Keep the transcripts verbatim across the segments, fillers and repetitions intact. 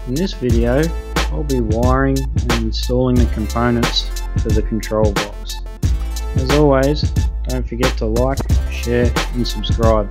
In this video, I'll be wiring and installing the components for the control box. As always, don't forget to like, share and subscribe.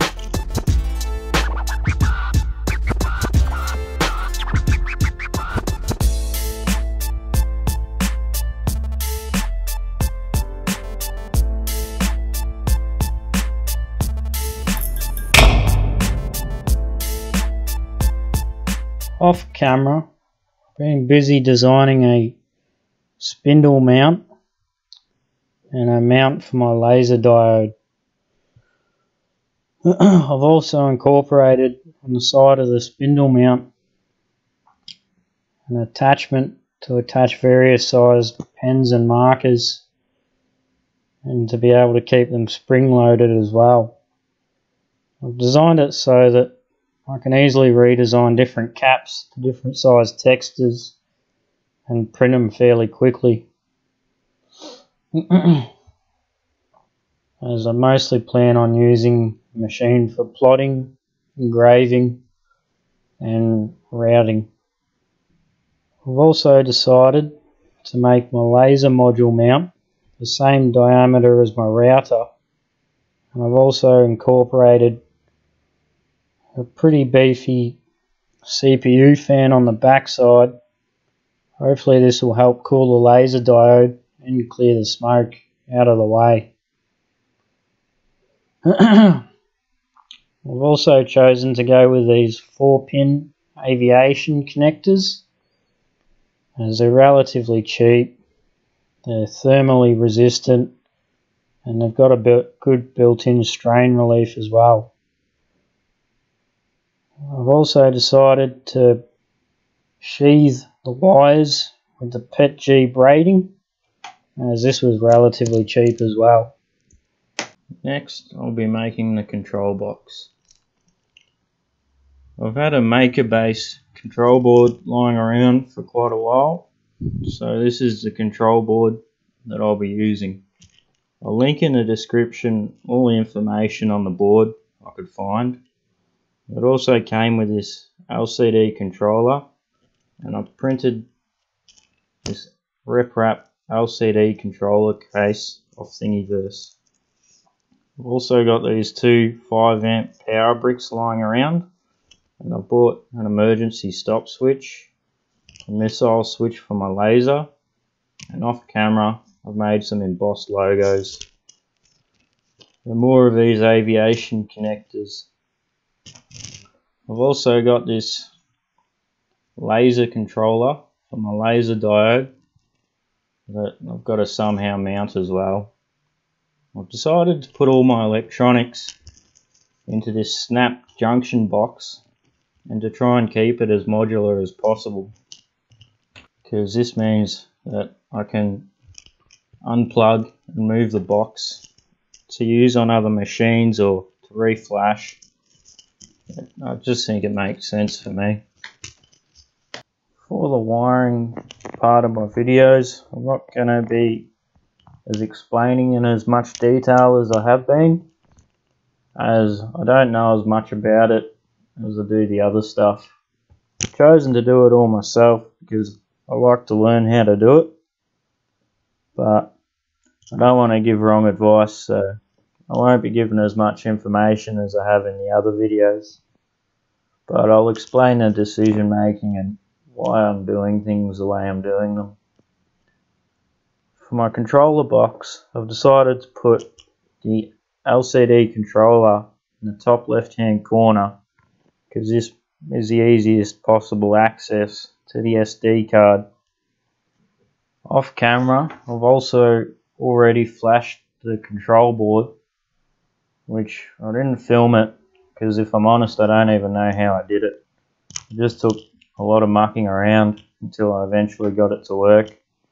Off camera, I've been busy designing a spindle mount and a mount for my laser diode. I've also incorporated on the side of the spindle mount an attachment to attach various sized pens and markers and to be able to keep them spring loaded as well. I've designed it so that I can easily redesign different caps to different size textures and print them fairly quickly. As I mostly plan on using the machine for plotting, engraving and routing. I've also decided to make my laser module mount the same diameter as my router, and I've also incorporated a pretty beefy C P U fan on the back side. Hopefully this will help cool the laser diode and clear the smoke out of the way. I've also chosen to go with these four pin aviation connectors as they're relatively cheap, they're thermally resistant and they've got a good built-in strain relief as well. I've also decided to sheathe the wires with the P E T G braiding, as this was relatively cheap as well. Next, I'll be making the control box. I've had a maker base control board lying around for quite a while, so this is the control board that I'll be using. I'll link in the description all the information on the board I could find. It also came with this L C D controller, and I've printed this Rep Wrap L C D controller case off Thingiverse. I've also got these two five amp power bricks lying around, and I bought an emergency stop switch, a missile switch for my laser, and off camera I've made some embossed logos. There are more of these aviation connectors. I've also got this laser controller for my laser diode that I've got to somehow mount as well. I've decided to put all my electronics into this snap junction box and to try and keep it as modular as possible, because this means that I can unplug and move the box to use on other machines or to reflash. I just think it makes sense for me. For the wiring part of my videos, I'm not going to be as explaining in as much detail as I have been, as I don't know as much about it as I do the other stuff. I've chosen to do it all myself because I like to learn how to do it, but I don't want to give wrong advice, so I won't be giving as much information as I have in the other videos, but I'll explain the decision making and why I'm doing things the way I'm doing them. For my controller box, I've decided to put the L C D controller in the top left hand corner, because this is the easiest possible access to the S D card. Off camera, I've also already flashed the control board, which I didn't film it because, if I'm honest, I don't even know how I did it. It just took a lot of mucking around until I eventually got it to work.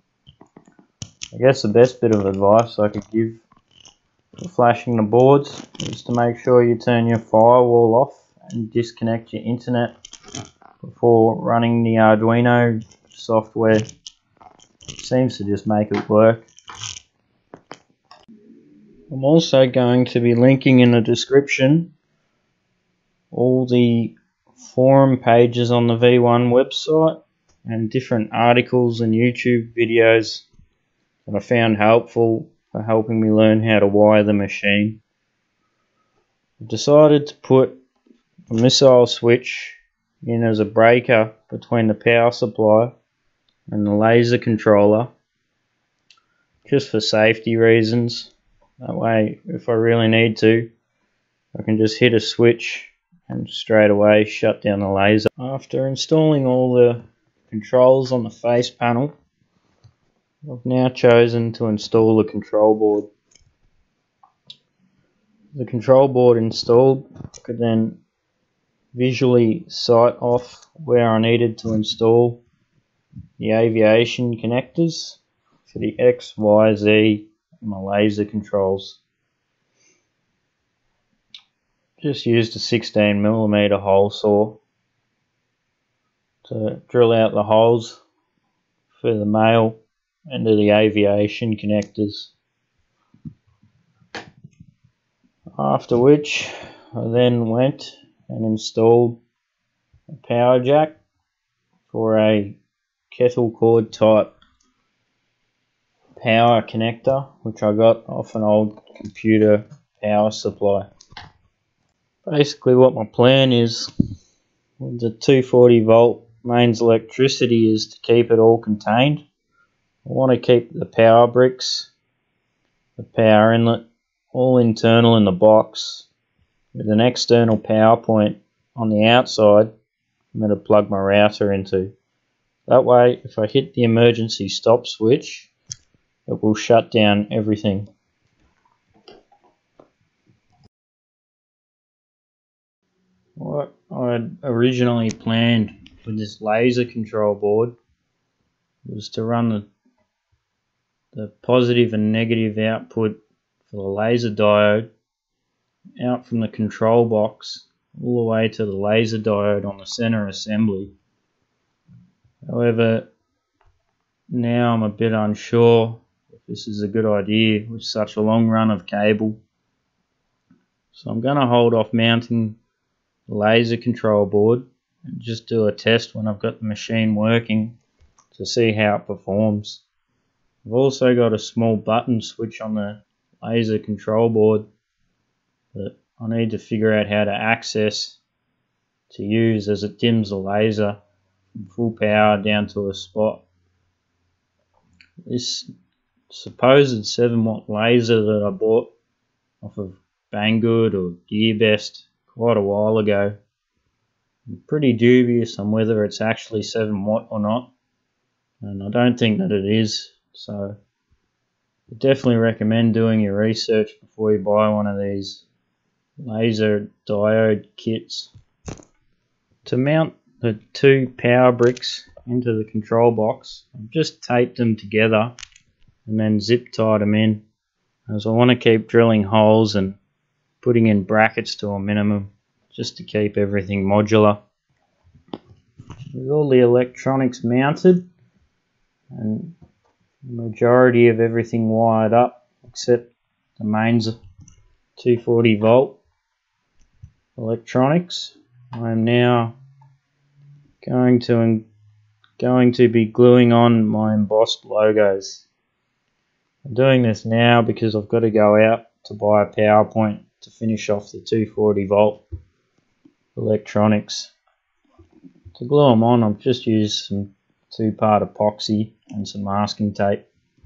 I guess the best bit of advice I could give for flashing the boards is to make sure you turn your firewall off and disconnect your internet before running the Arduino software. It seems to just make it work. I'm also going to be linking in the description all the forum pages on the V one website and different articles and YouTube videos that I found helpful for helping me learn how to wire the machine. I decided to put a missile switch in as a breaker between the power supply and the laser controller, just for safety reasons. That way, if I really need to, I can just hit a switch and straight away shut down the laser. After installing all the controls on the face panel, I've now chosen to install the control board. The control board installed, I could then visually sight off where I needed to install the aviation connectors for the X, Y, Z and my laser controls. Just used a sixteen millimeter hole saw to drill out the holes for the male end of the aviation connectors. After which I then went and installed a power jack for a kettle cord type power connector, which I got off an old computer power supply. Basically what my plan is with the two forty volt mains electricity is to keep it all contained. I want to keep the power bricks, the power inlet, all internal in the box with an external power point on the outside I'm going to plug my router into. That way if I hit the emergency stop switch, it will shut down everything. What I had originally planned with this laser control board was to run the, the positive and negative output for the laser diode out from the control box all the way to the laser diode on the center assembly. However, now I'm a bit unsure if this is a good idea with such a long run of cable. So I'm going to hold off mounting the laser control board and just do a test when I've got the machine working to see how it performs. I've also got a small button switch on the laser control board that I need to figure out how to access to use as it dims the laser from full power down to a spot. This supposed seven watt laser that I bought off of Banggood or Gearbest quite a while ago, I'm pretty dubious on whether it's actually seven watt or not, and I don't think that it is, so I definitely recommend doing your research before you buy one of these laser diode kits. To mount the two power bricks into the control box, I've just taped them together and then zip tied them in, as I want to keep drilling holes and putting in brackets to a minimum just to keep everything modular. With all the electronics mounted and the majority of everything wired up except the mains two forty volt electronics, I am now going to going to be gluing on my embossed logos. I'm doing this now because I've got to go out to buy a power point to finish off the two forty volt electronics. To glue them on, I've just used some two part epoxy and some masking tape.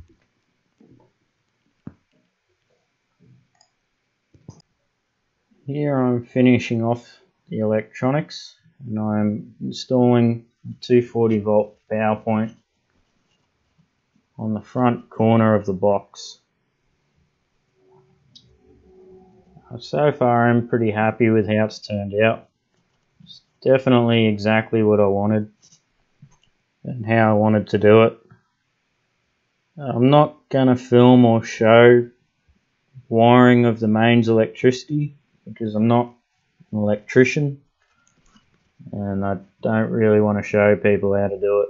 Here I'm finishing off the electronics and I'm installing the two forty volt power point on the front corner of the box. So far I'm pretty happy with how it's turned out. It's definitely exactly what I wanted and how I wanted to do it. I'm not going to film or show wiring of the mains electricity because I'm not an electrician and I don't really want to show people how to do it.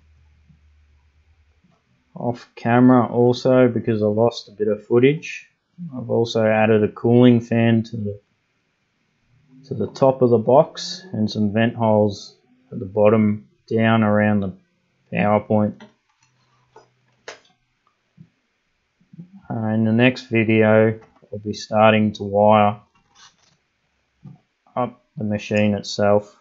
Off camera also, because I lost a bit of footage, I've also added a cooling fan to the to the top of the box and some vent holes at the bottom down around the power point. Uh, in the next video I'll be starting to wire up the machine itself.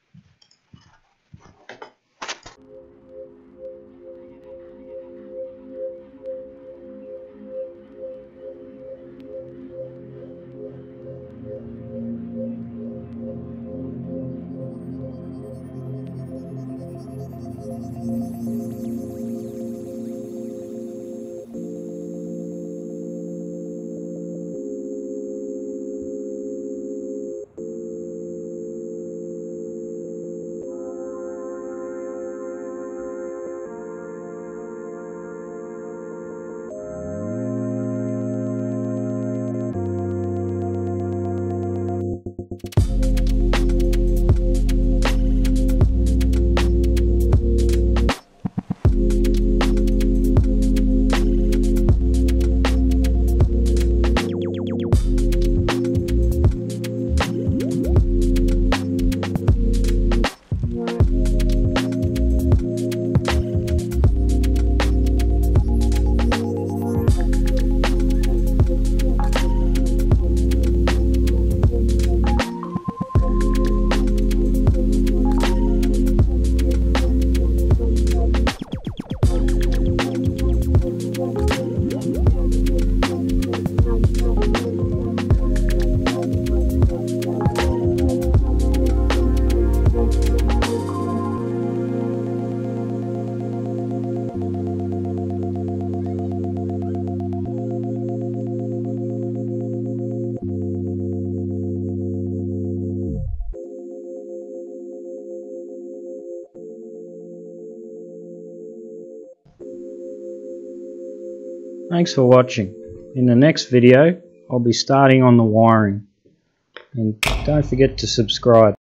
Thanks for watching. In the next video I'll be starting on the wiring, and don't forget to subscribe.